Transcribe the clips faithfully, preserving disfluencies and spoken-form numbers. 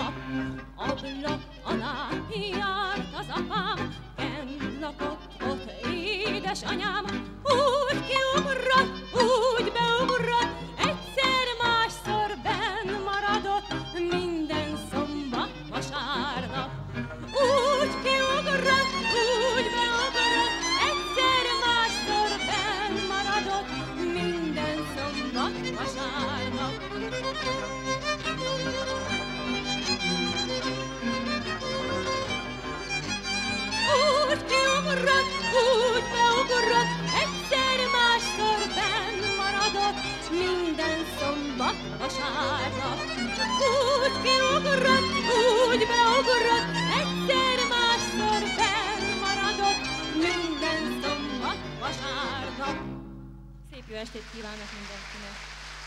nap. Ablak alá járt az apám, kenn lakott ott édesanyám. Úgy kiugrott, úgy beugrott, egyszer másszor benn maradott, minden szombat, vasárnap. Úgy kiugrott, úgy beugrott, egyszer másszor benn maradott, minden szombat, vasárnap. Úgy kiugrott, úgy beugrott, egyszer másszor benn maradott, minden szombat, vasárnap. Úgy kiugrott, úgy beugrott, egyszer másszor benn maradott, minden szombat, vasárnap. Szép jó estét kívánok mindenkinek!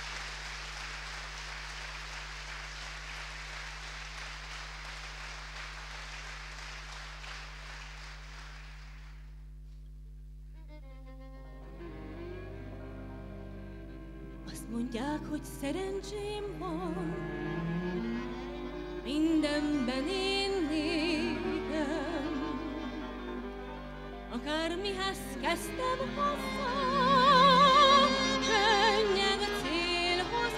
Azt mondják, hogy szerencsém van, mindenben én nékem. Akármihez kezdtem hozzá, könnyen célhoz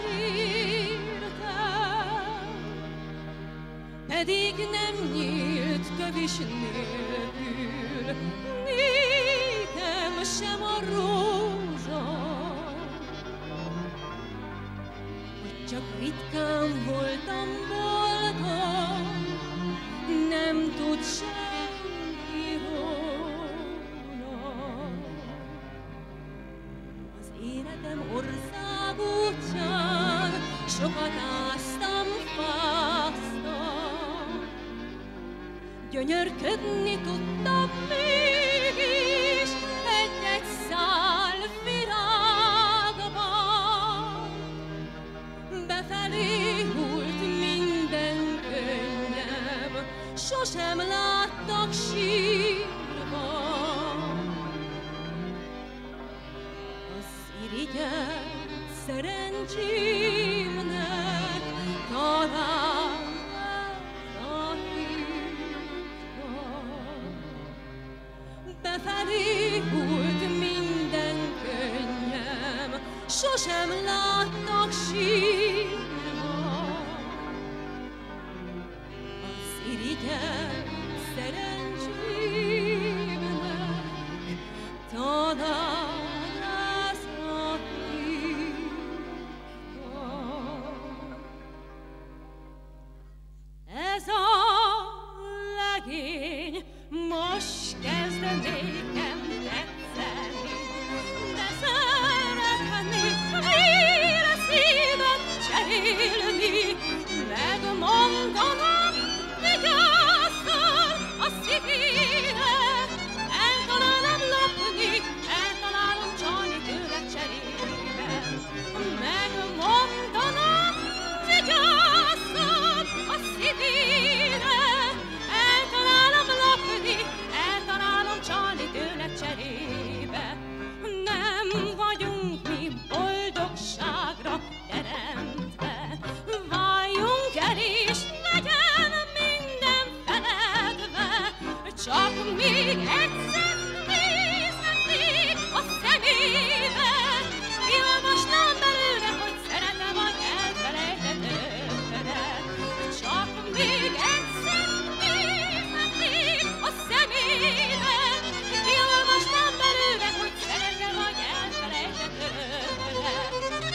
értem. Pedig nem nyílt tövis nélkül, nékem sem a rózsa. Csak ritkán voltam boldog, nem tud senki róla. Az életem országútján sokat áztam, fáztam, gyönyörködni tudtam mégis egy-egy szál virágban. Befelé hult minden könnyem, sosem láttak sírva. Az irigyelt szerencsémnek talán ez a hívta. Befelé hult minden könnyem, sosem láttak sírva. Az irigyelt szerencsémnek talán ez a hívta. Ez a legény most kezd nékem tetszeni, de szeretnék vére szívet cserélni. Megmondanom, vigyázzal a szívére, eltalálom lopni, eltalálom csalni tőle cserébe. Megmondanom, vigyázzal a szívére, eltalálom lopni, eltalálom csalni tőle cserébe. Nem vagyunk mi boldogságra teremtve, váljunk el és legyen minden feledve. Csak még egyszer nézhetnék a szemébe, olvasnám belőle, hogy szeretem a elfelejtett őket. Csak még egyszer nézhetnék a szemébe, olvasnám belőle, hogy szeretem a elfelejtett őket.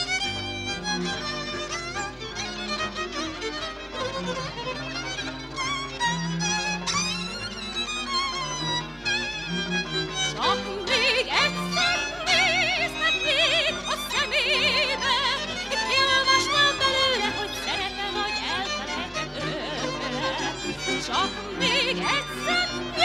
Csak még egyszer nézhetnék a szemébe, kiolvasnám belőle, hogy szeretem, hogy elfelejtett őket. Csak még egyszer